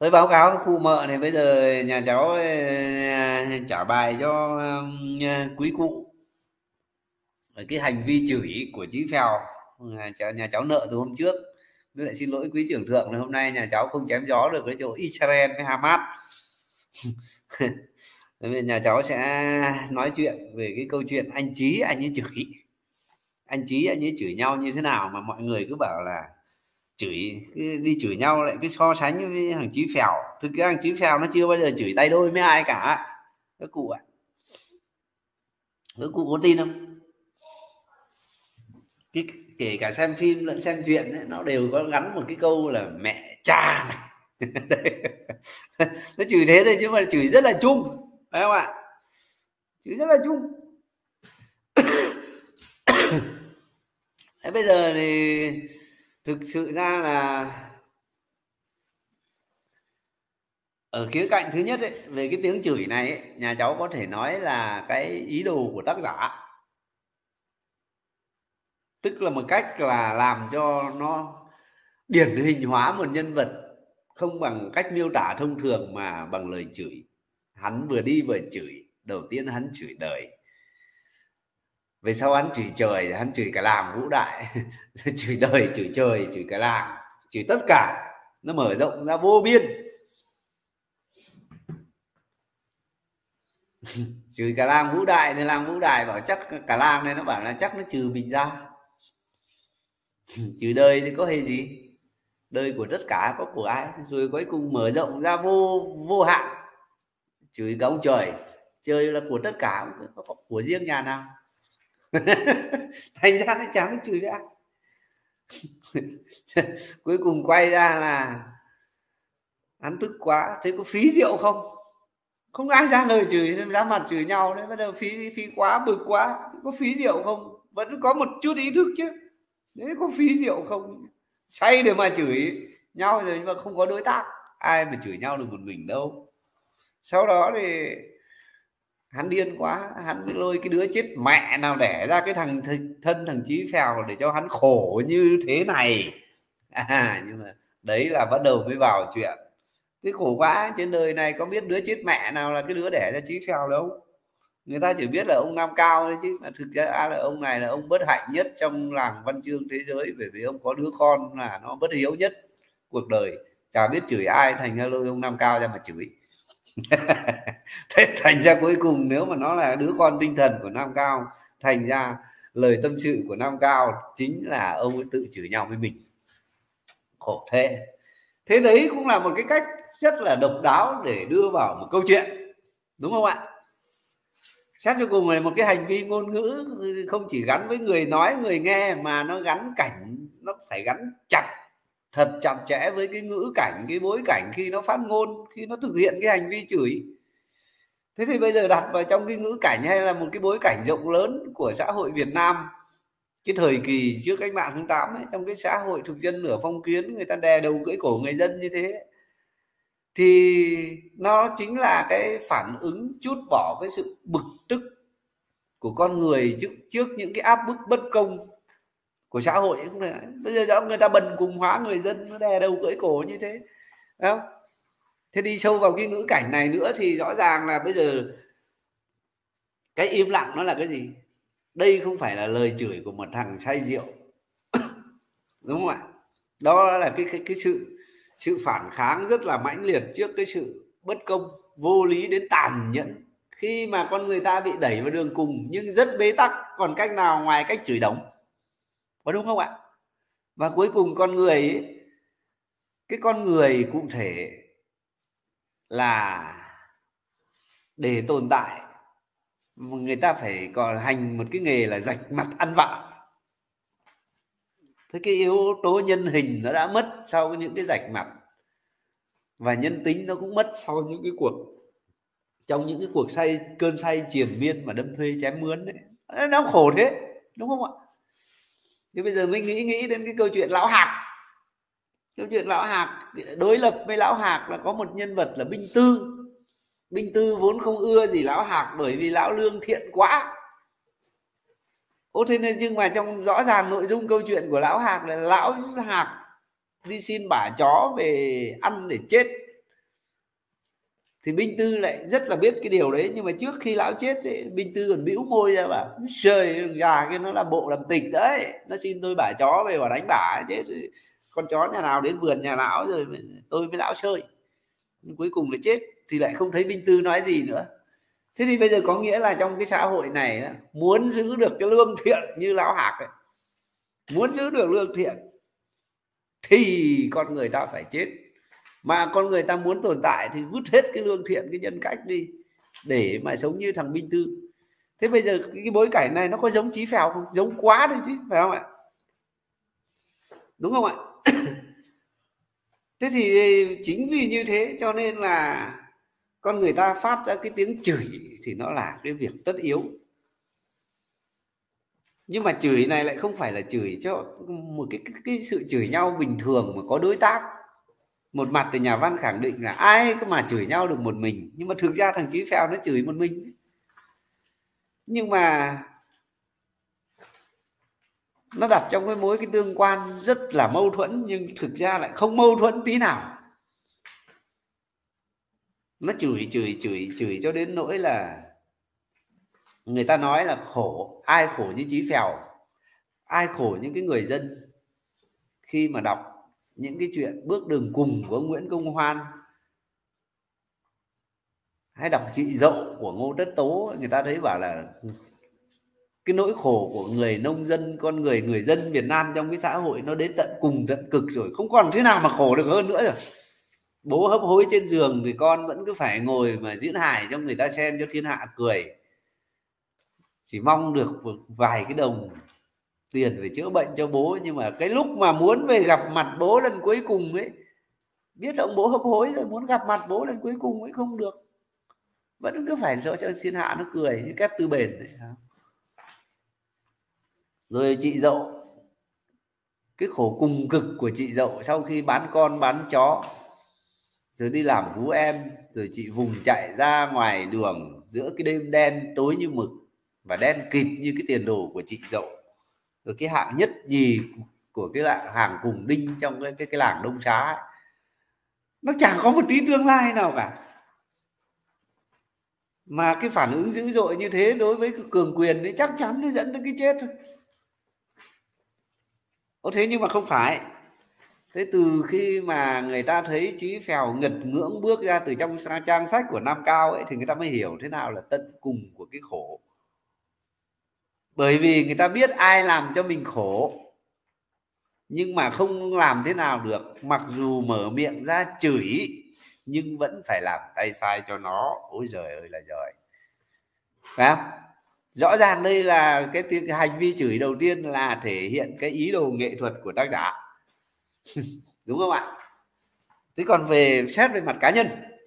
Với báo cáo khu mợ này, bây giờ nhà cháu trả bài cho quý cụ cái hành vi chửi của Chí Phèo. Nhà cháu nợ từ hôm trước, với lại xin lỗi quý trưởng thượng là hôm nay nhà cháu không chém gió được với chỗ Israel với Hamas. Thế nên nhà cháu sẽ nói chuyện về cái câu chuyện anh Chí anh ấy chửi nhau như thế nào mà mọi người cứ bảo là đi chửi nhau lại cứ so sánh với thằng Chí Phèo. Thực ra thằng Chí Phèo nó chưa bao giờ chửi tay đôi với ai cả các cụ ạ. Các cụ có tin không? cái Kể cả xem phim lẫn xem chuyện ấy, nó đều có gắn một cái câu là mẹ cha mày. Nó chửi thế thôi chứ mà chửi rất là chung, phải không ạ? Chửi rất là chung. Thế bây giờ thì thực sự ra là ở khía cạnh thứ nhất ấy, về cái tiếng chửi này ấy, nhà cháu có thể nói là cái ý đồ của tác giả, tức là một cách là làm cho nó điển hình hóa một nhân vật không bằng cách miêu tả thông thường mà bằng lời chửi. Hắn vừa đi vừa chửi. Đầu tiên hắn chửi đời, về sau hắn chửi trời, hắn chửi cả làng Vũ Đại. Chửi đời, chửi trời, chửi cả làng, chửi tất cả, nó mở rộng ra vô biên. Chửi cả làng Vũ Đại này, làng Vũ Đại bảo chắc cả làng này nó bảo là chắc nó trừ mình ra. Chửi đời thì có hề gì, đời của tất cả có của ai, rồi cuối cùng mở rộng ra vô hạn. Chửi cả ông trời, trời là của tất cả, có của riêng nhà nào. Thành ra nó chẳng biết chửi với ai. Cuối cùng quay ra là hắn tức quá, thế có phí rượu không? Không ai ra lời chửi, ra mặt chửi nhau đấy. Bắt đầu phí quá, bực quá, có phí rượu không? Vẫn có một chút ý thức chứ. Đấy, có phí rượu không? Say để mà chửi nhau rồi nhưng mà không có đối tác, ai mà chửi nhau được một mình đâu. Sau đó thì hắn điên quá, hắn lôi cái đứa chết mẹ nào đẻ ra cái thằng Chí Phèo để cho hắn khổ như thế này. Nhưng mà đấy là bắt đầu mới vào chuyện. Thế khổ quá, trên đời này có biết đứa chết mẹ nào là cái đứa đẻ ra Chí Phèo đâu. Người ta chỉ biết là ông Nam Cao đấy, chứ mà thực ra là ông này là ông bất hạnh nhất trong làng văn chương thế giới, bởi vì ông có đứa con là nó bất hiếu nhất cuộc đời, chả biết chửi ai, thành ra lôi ông Nam Cao ra mà chửi. Thế thành ra cuối cùng nếu mà nó là đứa con tinh thần của Nam Cao, thành ra lời tâm sự của Nam Cao chính là ông ấy tự chửi nhau với mình. Khổ thế. Thế đấy cũng là một cái cách rất là độc đáo để đưa vào một câu chuyện, đúng không ạ? Xét cho cùng là một cái hành vi ngôn ngữ không chỉ gắn với người nói người nghe, mà nó gắn cảnh, nó phải gắn thật chặt chẽ với cái ngữ cảnh, cái bối cảnh khi nó phát ngôn, khi nó thực hiện cái hành vi chửi. Thế thì bây giờ đặt vào trong cái ngữ cảnh hay là một cái bối cảnh rộng lớn của xã hội Việt Nam, cái thời kỳ trước cách mạng tháng 8 ấy, trong cái xã hội thực dân nửa phong kiến, người ta đè đầu cưỡi cổ người dân như thế, thì nó chính là cái phản ứng trút bỏ cái sự bực tức của con người trước những cái áp bức bất công của xã hội. Không phải bây giờ người ta bần cùng hóa người dân, nó đè đầu cưỡi cổ như thế, đúng không? Thế đi sâu vào cái ngữ cảnh này nữa thì rõ ràng là bây giờ cái im lặng nó là cái gì? Đây không phải là lời chửi của một thằng say rượu, đúng không ạ? Đó là cái sự phản kháng rất là mãnh liệt trước cái sự bất công, vô lý đến tàn nhẫn, khi mà con người ta bị đẩy vào đường cùng nhưng rất bế tắc, còn cách nào ngoài cách chửi đổng, có đúng không ạ? Và cuối cùng con người ấy, cái con người cụ thể là để tồn tại, người ta phải còn hành một cái nghề là rạch mặt ăn vạ. Thế cái yếu tố nhân hình nó đã mất sau những cái rạch mặt, và nhân tính nó cũng mất sau những cái cuộc cơn say triền miên mà đâm thuê chém mướn đấy. Nó khổ thế, đúng không ạ? Thế bây giờ mình nghĩ đến cái câu chuyện Lão Hạc. Câu chuyện Lão Hạc đối lập với Lão Hạc là có một nhân vật là Binh Tư. Binh Tư vốn không ưa gì Lão Hạc bởi vì lão lương thiện quá. Thế nên nhưng mà trong rõ ràng nội dung câu chuyện của Lão Hạc là Lão Hạc đi xin bả chó về ăn để chết, Thì Binh Tư lại rất là biết cái điều đấy, nhưng mà trước khi lão chết ấy, Binh Tư còn bĩu môi ra bảo trời, già cái nó làm bộ làm tịch đấy, nó xin tôi bả chó về bảo đánh bả chết, con chó nhà nào đến vườn nhà lão rồi tôi với lão chơi. Nhưng cuối cùng là chết, thì lại không thấy Binh Tư nói gì nữa. Thế thì bây giờ có nghĩa là trong cái xã hội này muốn giữ được cái lương thiện như lão Hạc ấy, muốn giữ được lương thiện thì con người ta phải chết. Mà con người ta muốn tồn tại thì vứt hết cái lương thiện, cái nhân cách đi để mà sống như thằng Binh Tư. Thế bây giờ cái bối cảnh này nó có giống Chí Phèo không? Giống quá đấy chứ, phải không ạ? Đúng không ạ? Thế thì chính vì như thế cho nên là con người ta phát ra cái tiếng chửi thì nó là cái việc tất yếu. Nhưng mà chửi này lại không phải là chửi cho một cái sự chửi nhau bình thường mà có đối tác. Một mặt thì nhà văn khẳng định là ai mà chửi nhau được một mình, nhưng mà thực ra thằng Chí Phèo nó chửi một mình. Nhưng mà nó đặt trong cái mối cái tương quan rất là mâu thuẫn, nhưng thực ra lại không mâu thuẫn tí nào. Nó chửi cho đến nỗi là người ta nói là khổ, ai khổ như Chí Phèo, ai khổ những cái người dân khi mà đọc những cái chuyện Bước đường cùng của ông Nguyễn Công Hoan, hay đọc Chị Dậu của Ngô Tất Tố. Người ta thấy bảo là cái nỗi khổ của người nông dân, con người dân Việt Nam trong cái xã hội nó đến tận cùng tận cực rồi, không còn thế nào mà khổ được hơn nữa rồi. Bố hấp hối trên giường thì con vẫn cứ phải ngồi mà diễn hài cho người ta xem cho thiên hạ cười, chỉ mong được một vài cái đồng tiền để chữa bệnh cho bố. Nhưng mà cái lúc mà muốn về gặp mặt bố lần cuối cùng ấy, biết ông bố hấp hối rồi, muốn gặp mặt bố lần cuối cùng ấy không được, vẫn cứ phải cho thiên hạ nó cười như Kép Tư Bền ấy. Rồi chị Dậu, cái khổ cùng cực của chị Dậu sau khi bán con bán chó rồi đi làm vú em, rồi chị vùng chạy ra ngoài đường giữa cái đêm đen tối như mực và đen kịt như cái tiền đồ của chị Dậu, rồi cái hạng nhất nhì của cái hàng cùng đinh trong cái làng Đông Xá ấy. Nó chẳng có một tí tương lai nào cả, mà cái phản ứng dữ dội như thế đối với cái cường quyền ấy chắc chắn nó dẫn đến cái chết thôi. Thế nhưng mà không phải. Thế từ khi mà người ta thấy Chí Phèo ngật ngưỡng bước ra từ trong trang sách của Nam Cao ấy, thì người ta mới hiểu thế nào là tận cùng của cái khổ. Bởi vì người ta biết ai làm cho mình khổ, nhưng mà không làm thế nào được, mặc dù mở miệng ra chửi nhưng vẫn phải làm tay sai cho nó. Ôi giời ơi là giời, phải không? Rõ ràng đây là cái hành vi chửi đầu tiên là thể hiện cái ý đồ nghệ thuật của tác giả. Đúng không ạ? Thế còn xét về mặt cá nhân,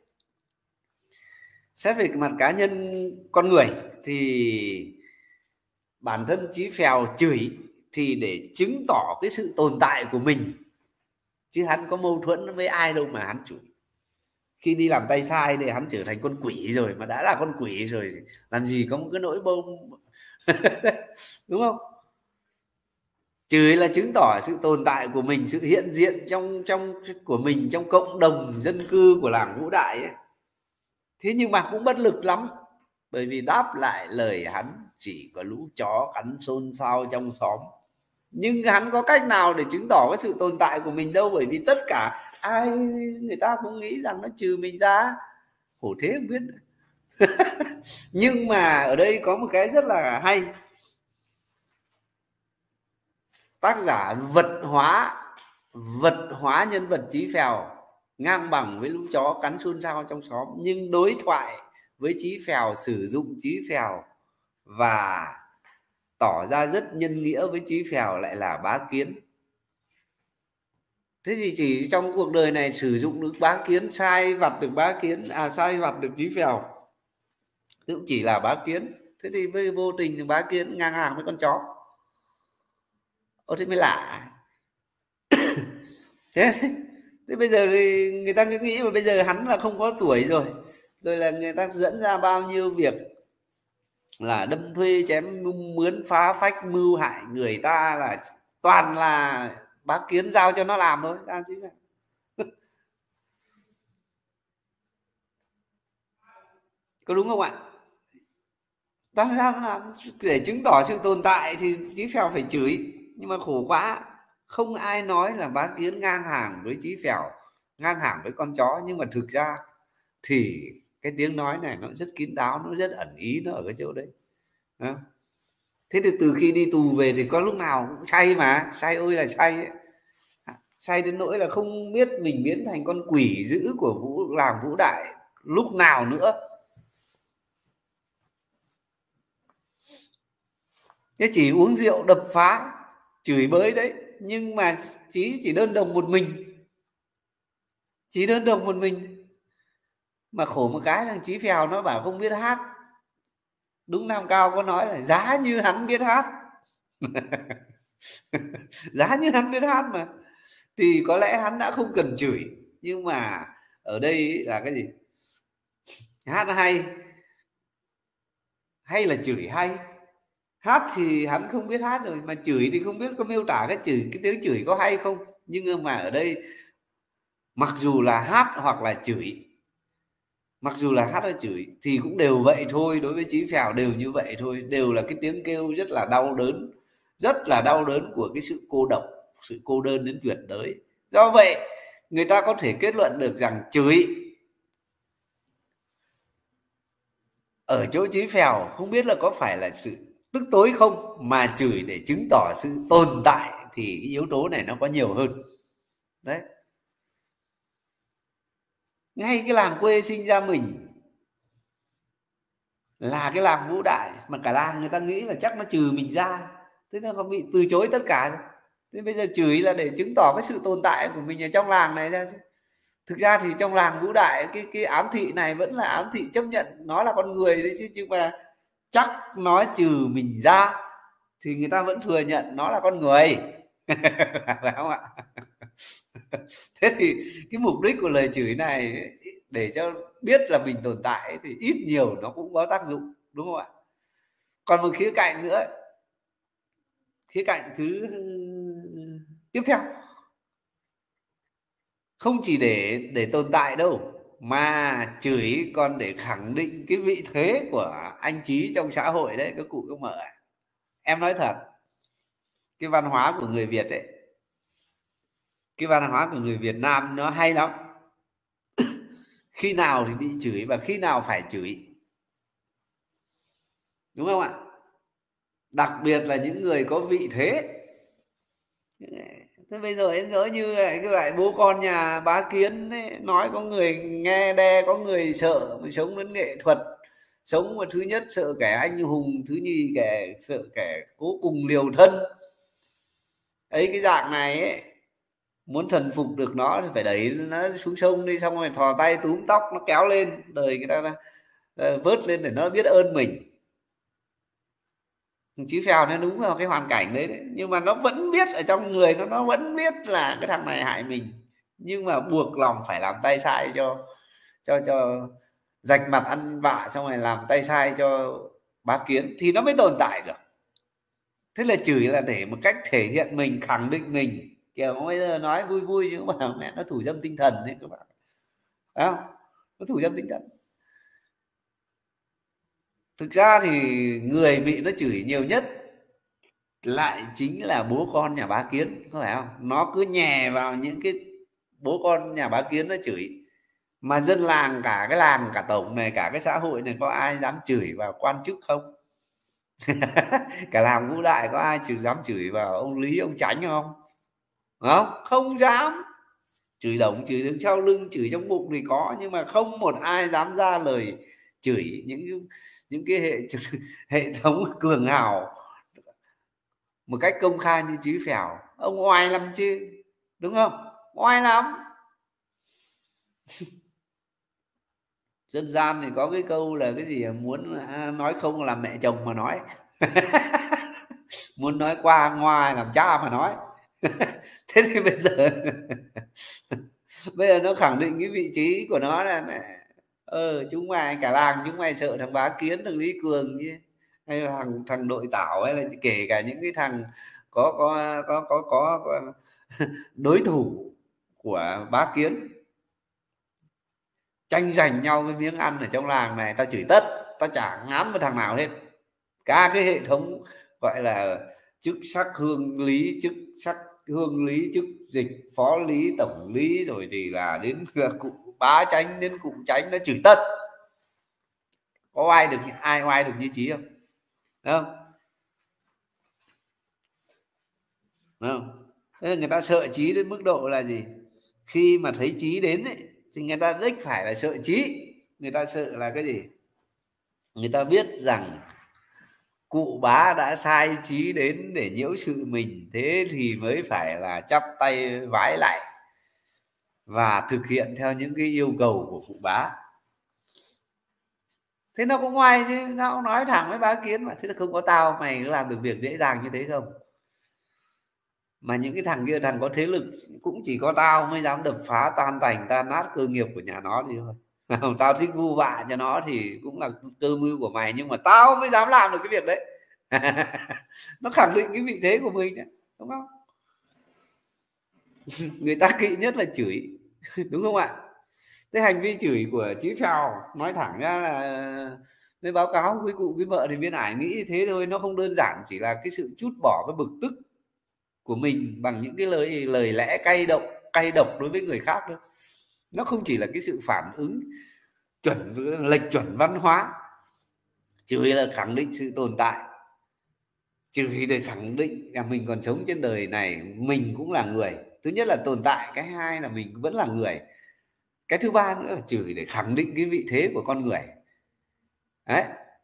xét về cái mặt cá nhân con người thì bản thân Chí Phèo chửi thì để chứng tỏ cái sự tồn tại của mình, chứ hắn có mâu thuẫn với ai đâu mà hắn chửi. Khi đi làm tay sai thì hắn trở thành con quỷ rồi, mà đã là con quỷ rồi làm gì có một cái nỗi bông. Đúng không? Chửi là chứng tỏ sự tồn tại của mình, sự hiện diện trong của mình trong cộng đồng dân cư của làng Vũ Đại ấy. Thế nhưng mà cũng bất lực lắm, bởi vì đáp lại lời hắn chỉ có lũ chó cắn xôn xao trong xóm. Nhưng hắn có cách nào để chứng tỏ cái sự tồn tại của mình đâu, bởi vì tất cả ai người ta cũng nghĩ rằng nó trừ mình ra. Khổ thế không biết. Nhưng mà ở đây có một cái rất là hay, tác giả vật hóa nhân vật Chí Phèo ngang bằng với lũ chó cắn xôn xao trong xóm, nhưng đối thoại với Chí Phèo, sử dụng Chí Phèo và tỏ ra rất nhân nghĩa với Chí Phèo lại là Bá Kiến. Thế thì chỉ trong cuộc đời này sử dụng được Bá Kiến, sai vặt được Bá Kiến, sai vặt được Chí Phèo cũng chỉ là Bá Kiến. Thế thì vô tình thì Bá Kiến ngang hàng với con chó. Thế mới lạ. Thế bây giờ thì người ta cứ nghĩ mà bây giờ hắn là không có tuổi rồi, rồi là người ta dẫn ra bao nhiêu việc là đâm thuê chém mướn phá phách mưu hại người ta, là toàn là Bá Kiến giao cho nó làm thôi, làm chứ. có đúng không ạ? Đáng ra là để chứng tỏ sự tồn tại thì Chí Phèo phải chửi, nhưng mà khổ quá, không ai nói là Bá Kiến ngang hàng với Chí Phèo, ngang hàng với con chó, nhưng mà thực ra thì cái tiếng nói này nó rất kín đáo, nó rất ẩn ý, nó ở cái chỗ đấy. Đó. Thế thì từ khi đi tù về thì có lúc nào cũng say, mà say ơi là say ấy. Say đến nỗi là không biết mình biến thành con quỷ dữ của làng Vũ Đại lúc nào nữa. Thế chỉ uống rượu đập phá chửi bới đấy, nhưng mà Chí chỉ đơn độc một mình, Chí đơn độc một mình. Mà khổ một cái thằng Chí Phèo nó bảo không biết hát. Đúng, Nam Cao có nói là giá như hắn biết hát. Giá như hắn biết hát mà, thì có lẽ hắn đã không cần chửi. Nhưng mà ở đây là cái gì? Hát hay hay là chửi hay? Hát thì hắn không biết hát rồi, mà chửi thì không biết có miêu tả cái chửi, cái tiếng chửi có hay không. Nhưng mà ở đây mặc dù là hát hoặc là chửi, mặc dù là hát hay chửi thì cũng đều vậy thôi. Đối với Chí Phèo đều như vậy thôi, đều là cái tiếng kêu rất là đau đớn, rất là đau đớn của cái sự cô độc, sự cô đơn đến tuyệt đối. Do vậy người ta có thể kết luận được rằng chửi ở chỗ Chí Phèo không biết là có phải là sự tức tối không, mà chửi để chứng tỏ sự tồn tại thì cái yếu tố này nó có nhiều hơn. Đấy, ngay cái làng quê sinh ra mình là cái làng Vũ Đại, mà cả làng người ta nghĩ là chắc nó trừ mình ra, thế nó còn bị từ chối tất cả. Thế bây giờ chửi là để chứng tỏ cái sự tồn tại của mình ở trong làng này ra chứ. Thực ra thì trong làng Vũ Đại cái ám thị này vẫn là ám thị chấp nhận nó là con người đấy chứ, nhưng mà chắc nói trừ mình ra thì người ta vẫn thừa nhận nó là con người. Phải không ạ? Thế thì cái mục đích của lời chửi này ấy, để cho biết là mình tồn tại ấy, thì ít nhiều nó cũng có tác dụng, đúng không ạ? Còn một khía cạnh nữa, khía cạnh thứ tiếp theo, không chỉ để tồn tại đâu, mà chửi còn để khẳng định cái vị thế của anh Chí trong xã hội đấy, các cụ các mợ ạ. Em nói thật, cái văn hóa của người Việt ấy, cái văn hóa của người Việt Nam nó hay lắm. Khi nào thì bị chửi và khi nào phải chửi, đúng không ạ? Đặc biệt là những người có vị thế. Thế bây giờ em ngỡ như lại cái loại bố con nhà Bá Kiến ấy, nói có người nghe đe có người sợ, mà sống đến nghệ thuật, sống mà thứ nhất sợ kẻ anh hùng, thứ nhì kẻ sợ kẻ cố cùng liều thân ấy. Cái dạng này ấy, muốn thần phục được nó thì phải đẩy nó xuống sông đi, xong rồi thò tay túm tóc nó kéo lên, đời người ta vớt lên để nó biết ơn mình. Chí Phèo nó đúng vào cái hoàn cảnh đấy, nhưng mà nó vẫn biết ở trong người nó vẫn biết là cái thằng này hại mình, nhưng mà buộc lòng phải làm tay sai cho rạch mặt ăn vạ, xong rồi làm tay sai cho Bá Kiến thì nó mới tồn tại được. Thế là chửi là để một cách thể hiện mình, khẳng định mình, kiểu bây giờ nói vui vui nhưng mà mẹ nó thủ dâm tinh thần đấy các bạn. Phải không? Nó thủ dâm tinh thần. Thực ra thì người bị nó chửi nhiều nhất lại chính là bố con nhà Bá Kiến, có phải không? Nó cứ nhè vào những cái bố con nhà Bá Kiến nó chửi, mà dân làng, cả cái làng, cả tổng này, cả cái xã hội này có ai dám chửi vào quan chức không? Cả làng Vũ Đại có ai dám chửi vào ông Lý, ông Chánh không? Không, không dám. Chửi đồng, chửi đứng sau lưng, chửi trong bụng thì có, nhưng mà không một ai dám ra lời chửi những cái hệ thống cường hào một cách công khai như Chí Phèo. Ông oai lắm chứ, đúng không? Oai lắm. Dân gian thì có cái câu là cái gì, muốn nói không làm mẹ chồng mà nói. Muốn nói qua ngoa làm cha mà nói. Thế thì bây giờ bây giờ nó khẳng định cái vị trí của nó là mẹ, chúng mày cả làng chúng mày sợ thằng Bá Kiến, thằng Lý Cường chứ, hay là thằng Đội Tảo, hay là kể cả những cái thằng có đối thủ của Bá Kiến, tranh giành nhau cái miếng ăn ở trong làng này, tao chửi tất, tao chả ngán một thằng nào hết. Cả cái hệ thống gọi là chức sắc hương lý, chức sắc hương lý, chức dịch phó lý, tổng lý, rồi thì là đến cụ bá chánh, đến cụ chánh, nó chửi tất. Có ai oai được như Chí không? Đúng không? Đúng không? Thế là người ta sợ Chí đến mức độ là gì? Khi mà thấy Chí đến ấy, thì người ta đích phải là sợ Chí. Người ta sợ là cái gì? Người ta biết rằng cụ bá đã sai Chí đến để nhiễu sự mình, thế thì mới phải là chắp tay vái lại và thực hiện theo những cái yêu cầu của cụ bá. Thế nó cũng ngoan chứ, nó cũng nói thẳng với Bá Kiến mà, thế là không có tao mày có làm được việc dễ dàng như thế không? Mà những cái thằng kia, thằng có thế lực, cũng chỉ có tao mới dám đập phá tan tành tan nát cơ nghiệp của nhà nó đi thôi. Tao thích vu vạ cho nó thì cũng là cơ mưu của mày, nhưng mà tao mới dám làm được cái việc đấy. Nó khẳng định cái vị thế của mình đấy, đúng không? Người ta kỵ nhất là chửi, đúng không ạ? Cái hành vi chửi của Chí Phèo nói thẳng ra là với báo cáo quý cụ quý vợ thì Biên Ải nghĩ thế thôi, nó không đơn giản chỉ là cái sự trút bỏ cái bực tức của mình bằng những cái lời lẽ cay độc đối với người khác đâu. Nó không chỉ là cái sự phản ứng lệch chuẩn văn hóa. Chửi là khẳng định sự tồn tại, chửi để khẳng định là mình còn sống trên đời này, mình cũng là người. Thứ nhất là tồn tại, cái hai là mình vẫn là người, cái thứ ba nữa là chửi để khẳng định cái vị thế của con người đấy.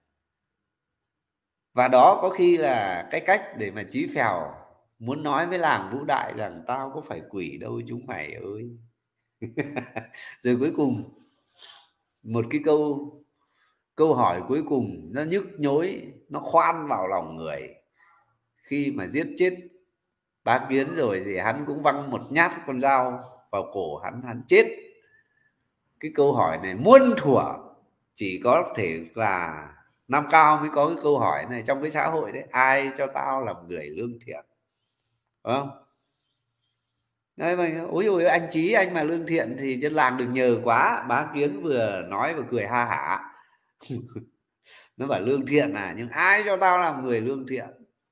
Và đó có khi là cái cách để mà Chí Phèo muốn nói với làng Vũ Đại rằng tao có phải quỷ đâu chúng mày ơi. Rồi cuối cùng một cái câu hỏi cuối cùng nó nhức nhối, nó khoan vào lòng người. Khi mà giết chết Bá Kiến rồi thì hắn cũng văng một nhát con dao vào cổ hắn chết. Cái câu hỏi này muôn thuở chỉ có thể là Nam Cao mới có cái câu hỏi này trong cái xã hội đấy: ai cho tao làm người lương thiện, đúng không? Đấy mà ôi ôi anh Chí anh mà lương thiện thì dân làng được nhờ quá. Bá Kiến vừa nói vừa cười ha hả. Nó bảo lương thiện à, nhưng ai cho tao làm người lương thiện.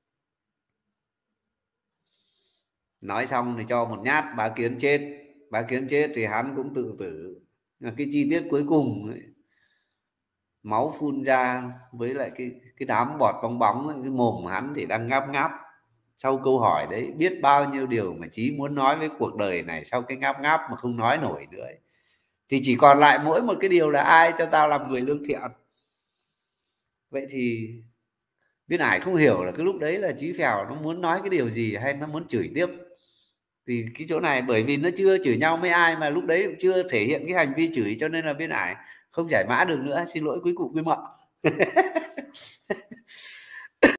Nói xong thì cho một nhát, Bá Kiến chết. Bá Kiến chết thì hắn cũng tự tử. Cái chi tiết cuối cùng ấy, máu phun ra với lại cái đám bọt bong bóng ấy, cái mồm hắn thì đang ngáp ngáp. Sau câu hỏi đấy biết bao nhiêu điều mà Chí muốn nói với cuộc đời này, sau cái ngáp ngáp mà không nói nổi nữa ấy, thì chỉ còn lại mỗi một cái điều là ai cho tao làm người lương thiện. Vậy thì Biên Ải không hiểu là cái lúc đấy là Chí Phèo nó muốn nói cái điều gì hay nó muốn chửi tiếp. Thì cái chỗ này bởi vì nó chưa chửi nhau với ai, mà lúc đấy cũng chưa thể hiện cái hành vi chửi, cho nên là Biên Ải không giải mã được nữa. Xin lỗi quý cụ quý mợ.